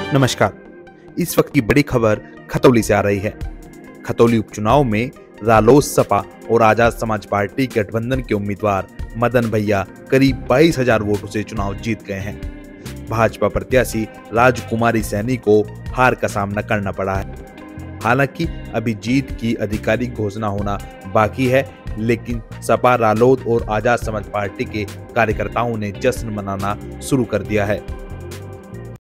नमस्कार। इस वक्त की बड़ी खबर खतौली से आ रही है। खतौली उपचुनाव में रालोसपा और आजाद समाज पार्टी गठबंधन के उम्मीदवार मदन भैया करीब 22,000 वोटों से चुनाव जीत गए हैं। भाजपा प्रत्याशी राजकुमारी सैनी को हार का सामना करना पड़ा है। हालांकि अभी जीत की आधिकारिक घोषणा होना बाकी है, लेकिन सपा, रालोद और आजाद समाज पार्टी के कार्यकर्ताओं ने जश्न मनाना शुरू कर दिया है।